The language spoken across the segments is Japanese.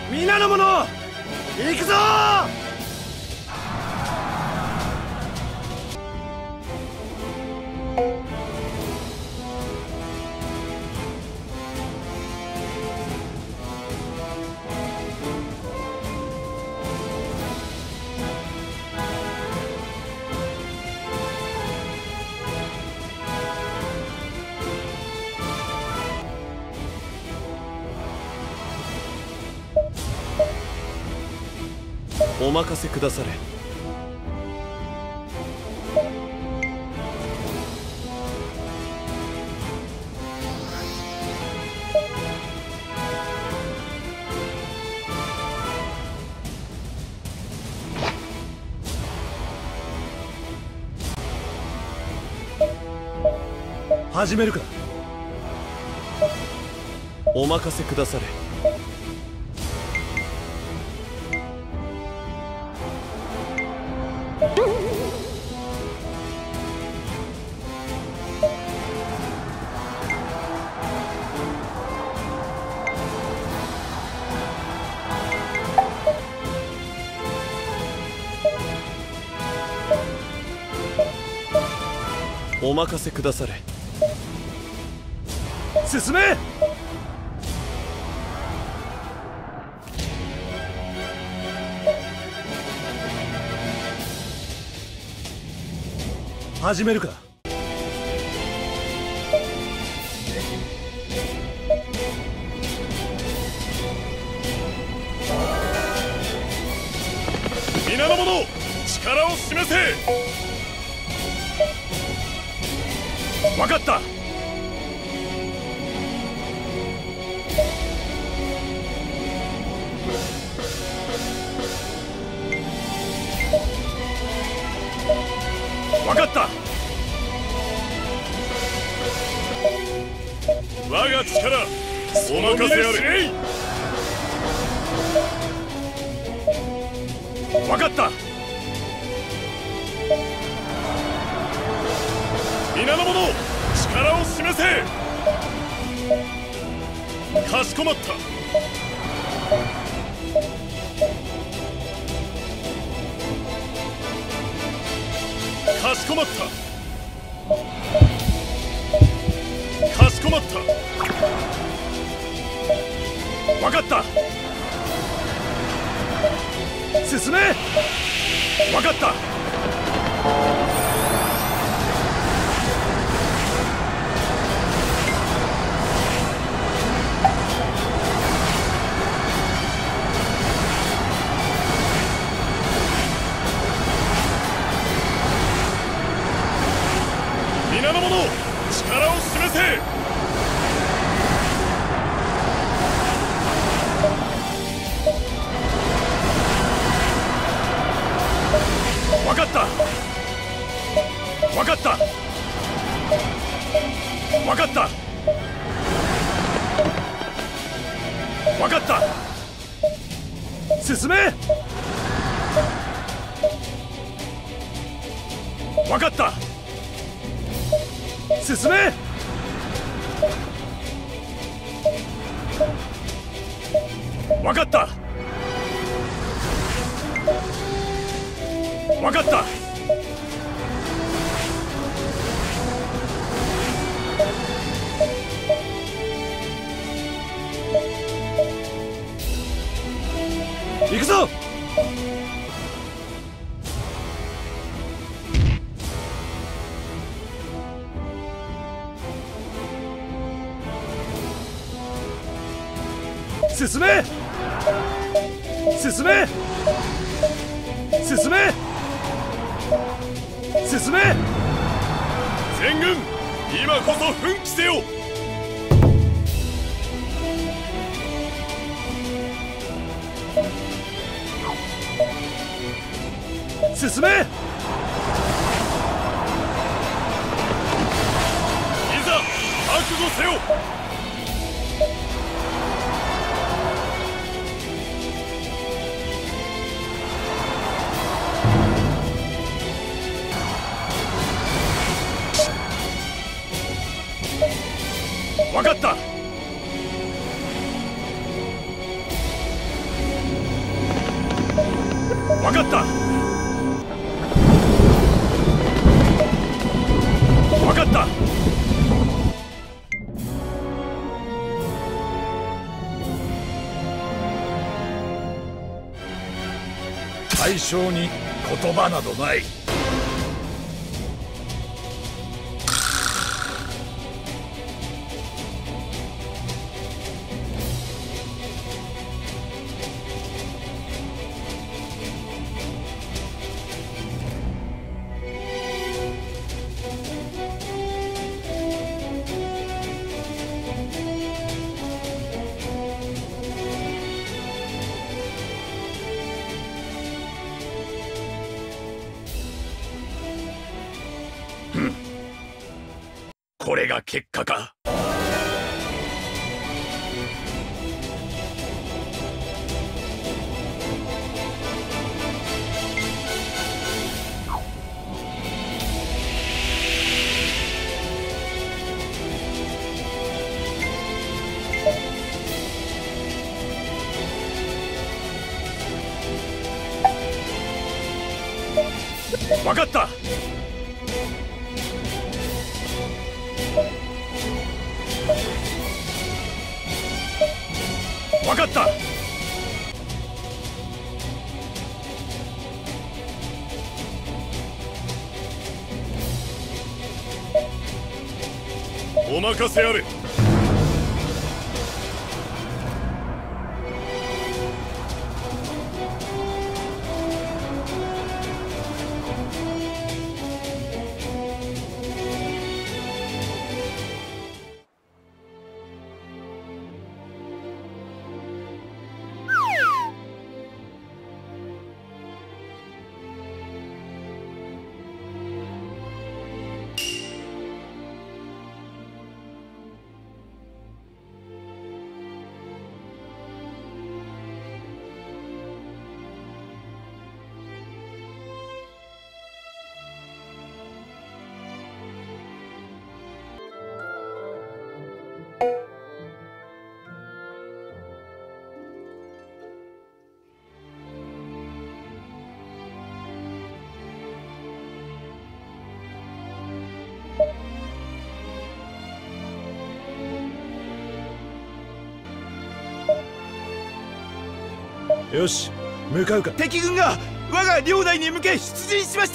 皆の者、行くぞ。 お任せくだされ。 始めるか。 お任せくだされ。お任せくだされ。 進め。始めるか。 皆の者、力を示せ。 分かった。分かった。 我が力、お任せあれ。 分かった。 皆の者、力を示せ。かしこまった。かしこまった。かしこまった。 分かった。進め。分かった。 皆の者、力を示せ。 分かった。分かった。分かった。分かった。進め。分かった。進め。分かった。分かった。行くぞ。進め。進め。進め。進め。 全軍、今こそ奮起せよ。 進め。 いざ覚悟せよ。 分かった。 分かった。分かった。 対象に言葉などない。これが結果か。 分かった。分かった。 お任せあれ。 よし、向かうか。 敵軍が我が領内に向け出陣しました。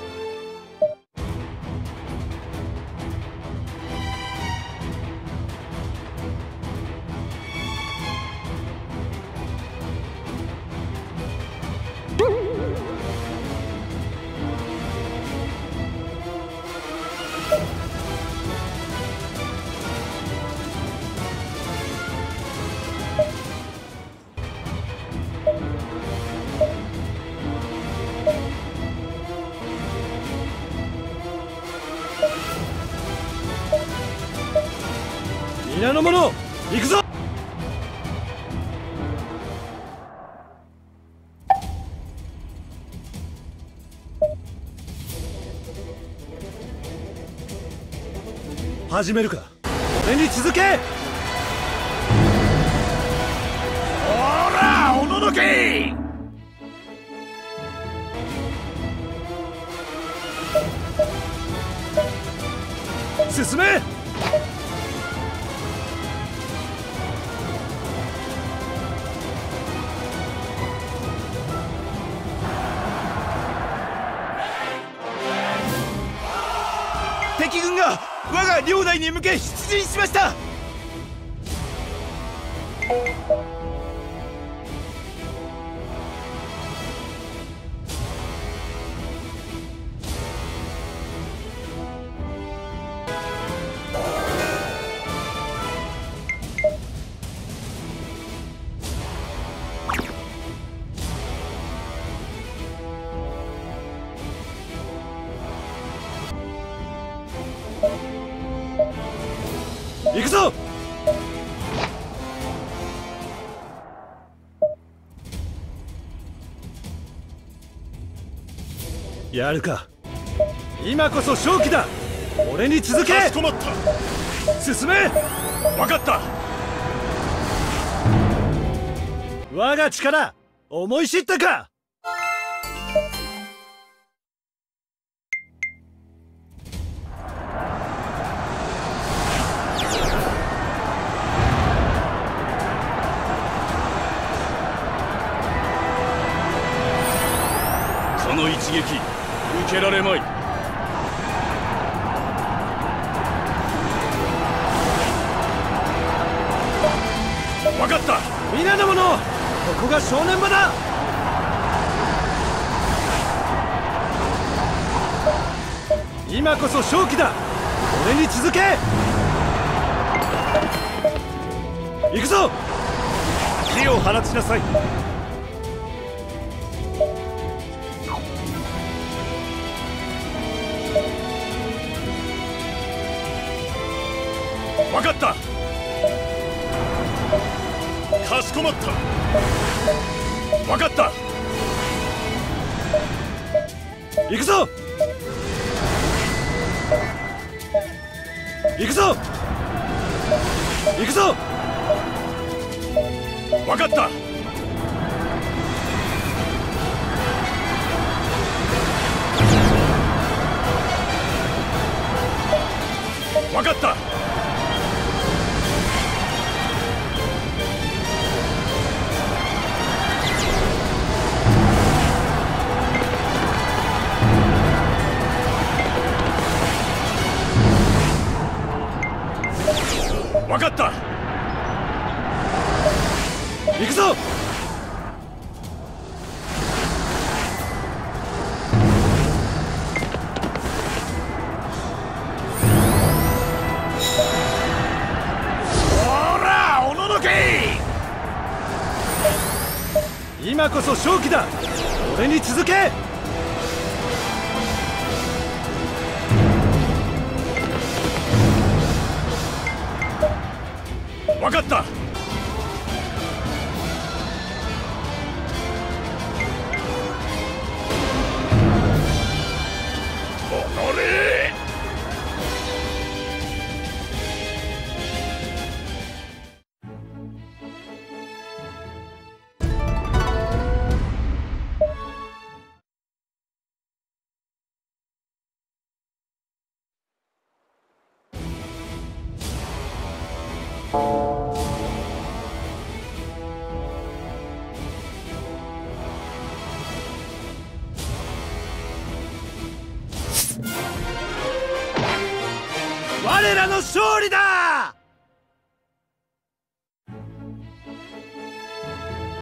皆の者、行くぞ。始めるか。俺に続け。 ほら、おののけ。 進め。 敵軍が我が領内に向け出陣しました。 行くぞ。やるか。今こそ勝機だ。俺に続け。 かしこまった。 進め。 分かった。 我が力思い知ったか。 の一撃受けられまい。 分かった。 皆の者、ここが正念場だ。今こそ勝機だ。俺に続け。行くぞ。 火を放ちなさい。分かった。 かしこまった。 分かった。 行くぞ。行くぞ。行くぞ。 分かった。分かった。分かった。 行くぞ。 ほら、おののけ。 今こそ勝機だ。俺に続け。 分かった。おのれ。 我らの勝利だ。